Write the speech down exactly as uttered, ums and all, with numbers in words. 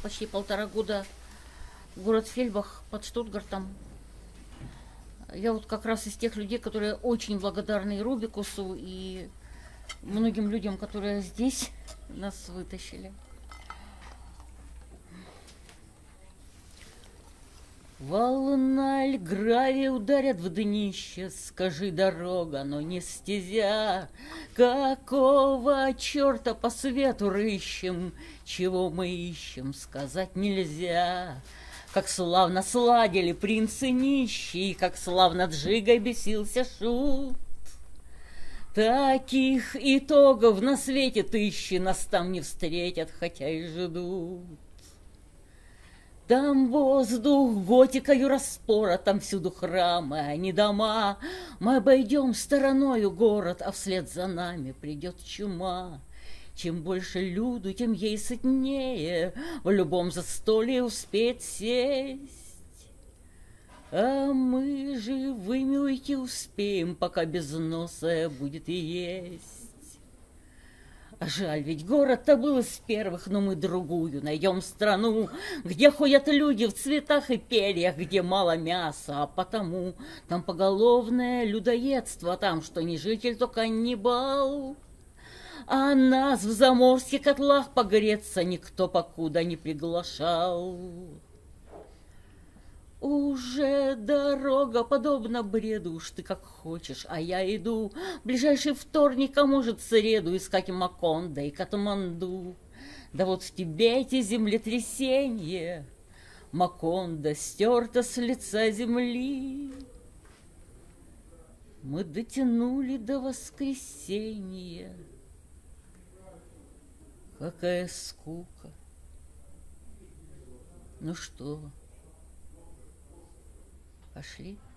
почти полтора года город Фельбах под Штутгартом. Я вот как раз из тех людей, которые очень благодарны и Рубикусу, и многим людям, которые здесь нас вытащили. Волна ль гравия ударят в днище, скажи, дорога, но не стезя. Какого черта по свету рыщем, чего мы ищем, сказать нельзя. Как славно сладили принцы нищие, как славно Джигой бесился шут. Таких итогов на свете тысячи нас там не встретят, хотя и ждут. Там воздух готикою распорот, там всюду храмы, а не дома. Мы обойдем стороною город, а вслед за нами придет чума. Чем больше люду, тем ей сытнее в любом застолье успеет сесть. А мы живыми уйти успеем, пока безносая будет и есть. А жаль, ведь город-то был из первых, но мы другую найдем страну, где ходят люди в цветах и перьях, где мало мяса, а потому там поголовное людоедство, там что не житель, то каннибал. А нас в заморских котлах погреться никто покуда не приглашал. Уже дорога подобна бреду, уж ты как хочешь, а я иду ближайший вторник, а может среду, искать Макондо и Катманду. Да вот в Тибете землетрясение, Макондо стерта с лица земли. Мы дотянули до воскресенья. Какая скука. Ну что, пошли?